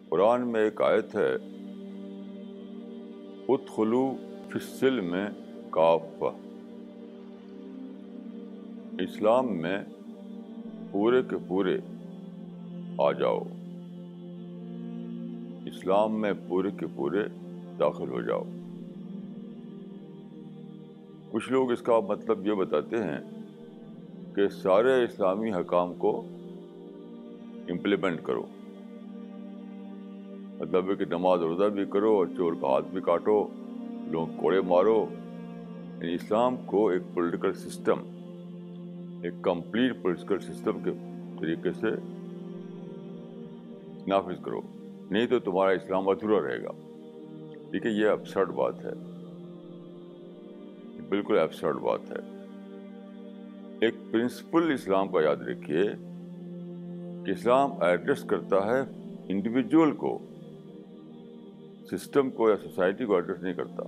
قرآن میں ایک آیت ہے، ادخلوا فی السلم کافہ، اسلام میں پورے کے پورے آ جاؤ، اسلام میں پورے کے پورے داخل ہو جاؤ۔ کچھ لوگ اس کا مطلب یہ بتاتے ہیں کہ سارے اسلامی حکام کو امپلیمنٹ کرو، مطلب ہے کہ نماز روزہ بھی کرو اور چور کا ہاتھ بھی کاٹو، لوگ کوڑے مارو، یعنی اسلام کو ایک پولیٹیکل سسٹم، ایک کمپلیٹ پولیٹیکل سسٹم کے طریقے سے نافذ کرو، نہیں تو تمہارا اسلام ادھورا رہے گا۔ ٹھیک ہے، یہ ابسرڈ بات ہے، بالکل ابسرڈ بات ہے۔ ایک پرنسپل اسلام کا یاد رکھیے کہ اسلام ایڈریس کرتا ہے انڈیویجول کو، سسٹم کو یا سوسائٹی کو ایڈریس نہیں کرتا۔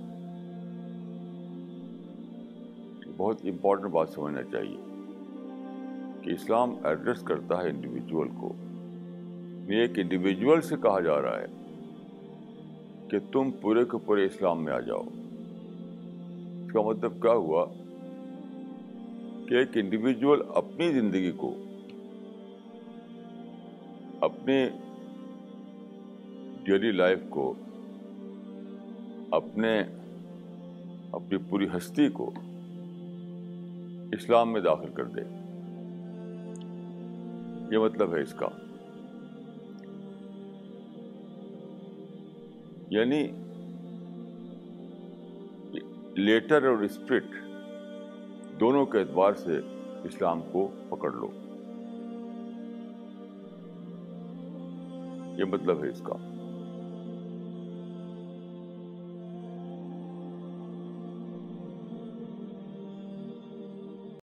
بہت امپورٹنٹ بات سمجھنا چاہیے کہ اسلام ایڈریس کرتا ہے انڈیویجول کو۔ یہ ایک انڈیویجول سے کہا جا رہا ہے کہ تم پورے کے پورے اسلام میں آ جاؤ۔ اس کا مطلب کیا ہوا کہ ایک انڈیویجول اپنی زندگی کو، اپنی ڈیلی لائف کو، اپنی پوری ہستی کو اسلام میں داخل کر دے۔ یہ مطلب ہے اس کا، یعنی لیٹر اور اسپرٹ دونوں کے اعتبار سے اسلام کو پکڑ لو، یہ مطلب ہے اس کا۔